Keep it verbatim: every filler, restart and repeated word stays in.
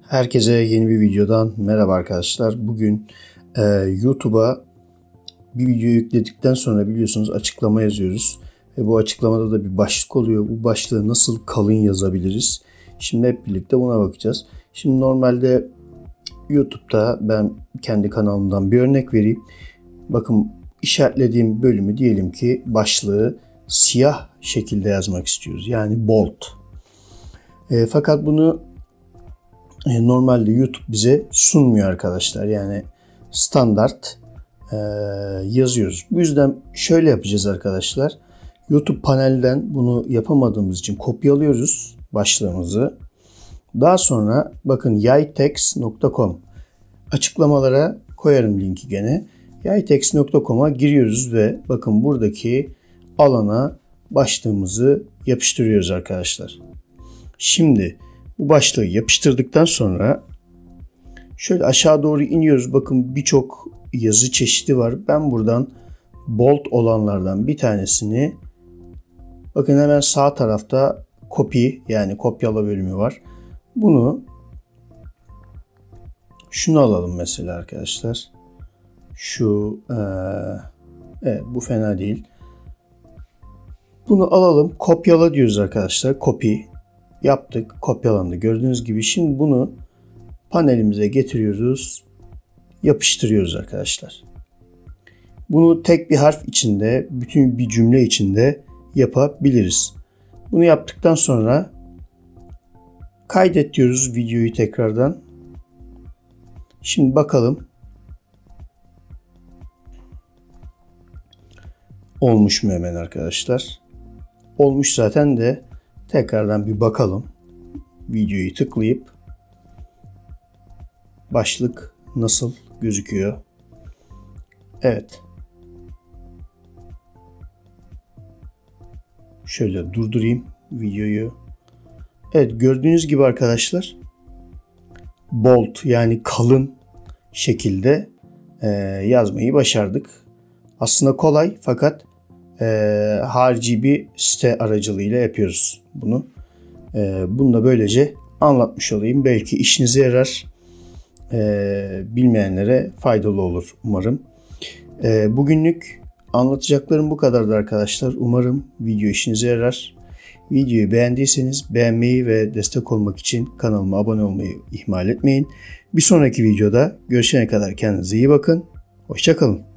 Herkese yeni bir videodan merhaba arkadaşlar. Bugün e, YouTube'a bir video yükledikten sonra biliyorsunuz açıklama yazıyoruz. Ve bu açıklamada da bir başlık oluyor. Bu başlığı nasıl kalın yazabiliriz? Şimdi hep birlikte buna bakacağız. Şimdi normalde YouTube'da ben kendi kanalımdan bir örnek vereyim. Bakın işaretlediğim bölümü diyelim ki başlığı siyah şekilde yazmak istiyoruz. Yani bold. E, fakat bunu normalde YouTube bize sunmuyor arkadaşlar. Yani standart e, yazıyoruz. Bu yüzden şöyle yapacağız arkadaşlar. YouTube panelden bunu yapamadığımız için kopyalıyoruz başlığımızı. Daha sonra bakın yaytext nokta com açıklamalara koyarım linki gene. yaytext nokta com'a giriyoruz ve bakın buradaki alana başlığımızı yapıştırıyoruz arkadaşlar. Şimdi bu başlığı yapıştırdıktan sonra şöyle aşağı doğru iniyoruz. Bakın birçok yazı çeşidi var. Ben buradan bold olanlardan bir tanesini, bakın hemen sağ tarafta copy yani kopyala bölümü var. Bunu şunu alalım mesela arkadaşlar. Şu ee, evet, bu fena değil. Bunu alalım, kopyala diyoruz arkadaşlar. Copy yaptık, kopyalandı. Gördüğünüz gibi şimdi bunu panelimize getiriyoruz, yapıştırıyoruz arkadaşlar. Bunu tek bir harf içinde, bütün bir cümle içinde yapabiliriz. Bunu yaptıktan sonra kaydet diyoruz videoyu tekrardan. Şimdi bakalım olmuş mu hemen arkadaşlar. Olmuş zaten de tekrardan bir bakalım. Videoyu tıklayıp başlık nasıl gözüküyor? Evet. Şöyle durdurayım videoyu. Evet, gördüğünüz gibi arkadaşlar bold yani kalın şekilde e, yazmayı başardık. Aslında kolay fakat e, harici bir site aracılığıyla yapıyoruz bunu. E, bunu da böylece anlatmış olayım. Belki işinize yarar. E, bilmeyenlere faydalı olur umarım. E, bugünlük anlatacaklarım bu kadardı arkadaşlar. Umarım video işinize yarar. Videoyu beğendiyseniz beğenmeyi ve destek olmak için kanalıma abone olmayı ihmal etmeyin. Bir sonraki videoda görüşene kadar kendinize iyi bakın. Hoşça kalın.